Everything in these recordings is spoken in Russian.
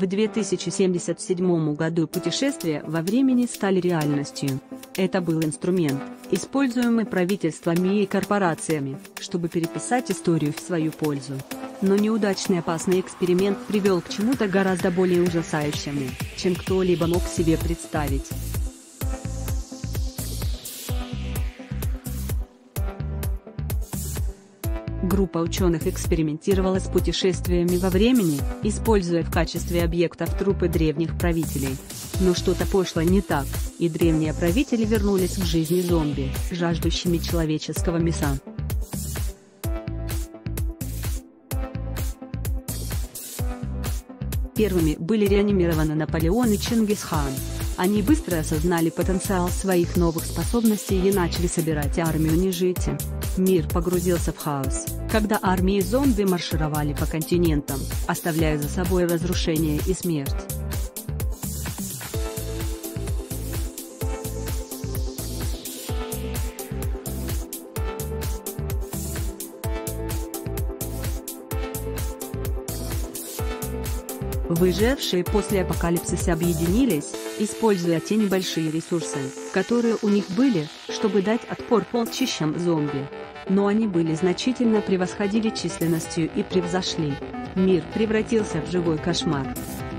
В 2077 году путешествия во времени стали реальностью. Это был инструмент, используемый правительствами и корпорациями, чтобы переписать историю в свою пользу. Но неудачный опасный эксперимент привел к чему-то гораздо более ужасающему, чем кто-либо мог себе представить. Группа ученых экспериментировала с путешествиями во времени, используя в качестве объектов трупы древних правителей. Но что-то пошло не так, и древние правители вернулись к жизни зомби, жаждущими человеческого мяса. Первыми были реанимированы Наполеон и Чингисхан. Они быстро осознали потенциал своих новых способностей и начали собирать армию нежити. Мир погрузился в хаос, когда армии зомби маршировали по континентам, оставляя за собой разрушение и смерть. Выжившие после апокалипсиса объединились, используя те небольшие ресурсы, которые у них были, чтобы дать отпор полчищам зомби. Но они были значительно превосходили численностью и превзошли. Мир превратился в живой кошмар.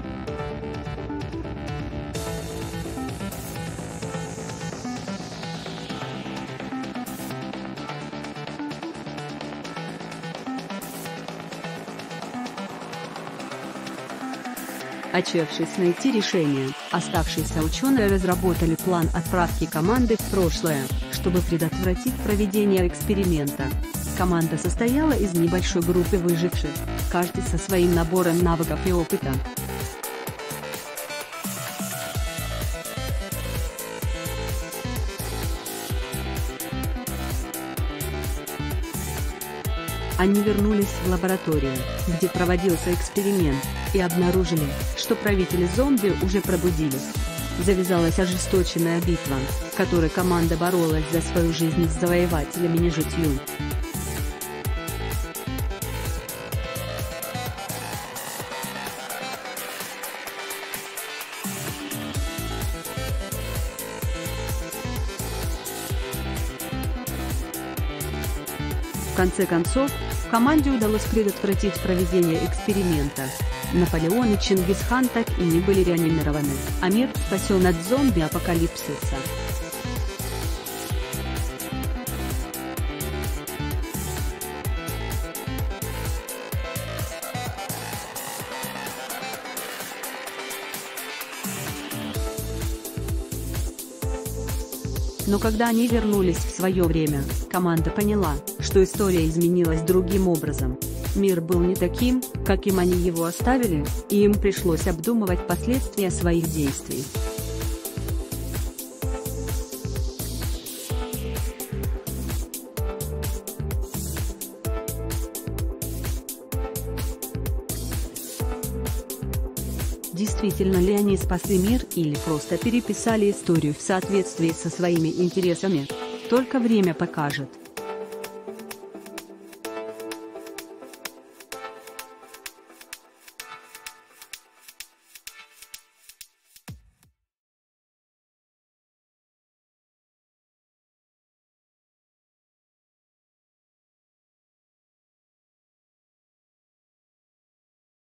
Отчаявшись найти решение, оставшиеся ученые разработали план отправки команды в прошлое, чтобы предотвратить проведение эксперимента. Команда состояла из небольшой группы выживших, каждый со своим набором навыков и опыта. Они вернулись в лабораторию, где проводился эксперимент, и обнаружили, что правители зомби уже пробудились. Завязалась ожесточенная битва, в которой команда боролась за свою жизнь с завоевателями нежитью. В конце концов, команде удалось предотвратить проведение эксперимента. Наполеон и Чингисхан так и не были реанимированы, а мир спасен от зомби-апокалипсиса. Но когда они вернулись в свое время, команда поняла, что история изменилась другим образом. Мир был не таким, каким они его оставили, и им пришлось обдумывать последствия своих действий. Действительно ли они спасли мир или просто переписали историю в соответствии со своими интересами? Только время покажет.